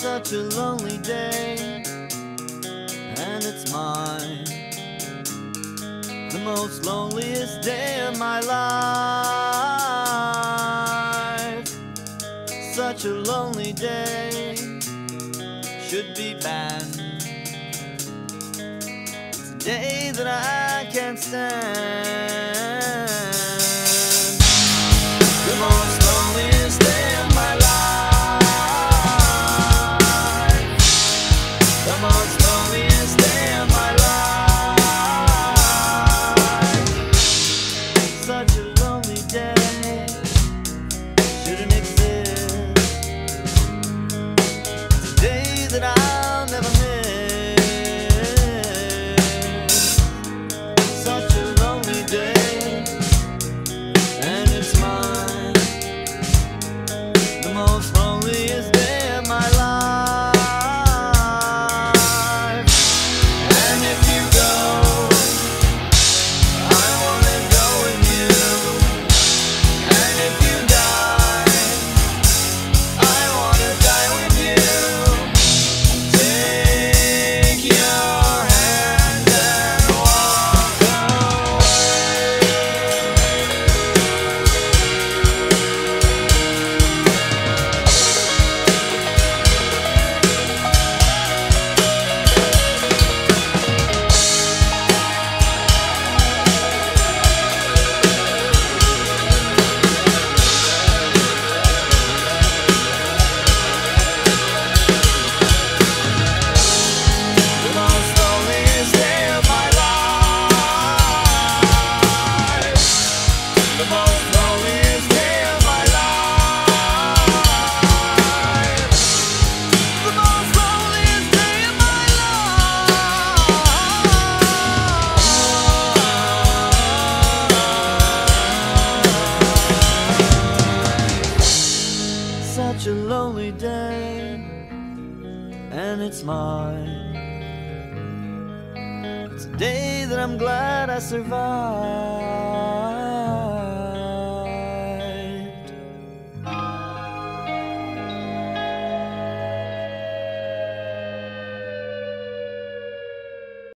such a lonely day, and it's mine, the most loneliest day of my life. Such a lonely day, should be banned. It's a day that I can't stand. The most loneliest day of my life. The most loneliest day of my life. Such a lonely day, shouldn't exist. It's a day that I'll never miss. Such a lonely day, and it's mine, the most loneliest day of my life. And if you go, I wanna go with you. And if you die, I wanna die with you. Take your hand and walk away. The most loneliest day of my life. The most loneliest day of my life. The most loneliest day of my life. Such a lonely day, and it's mine. It's a day that I'm glad I survived.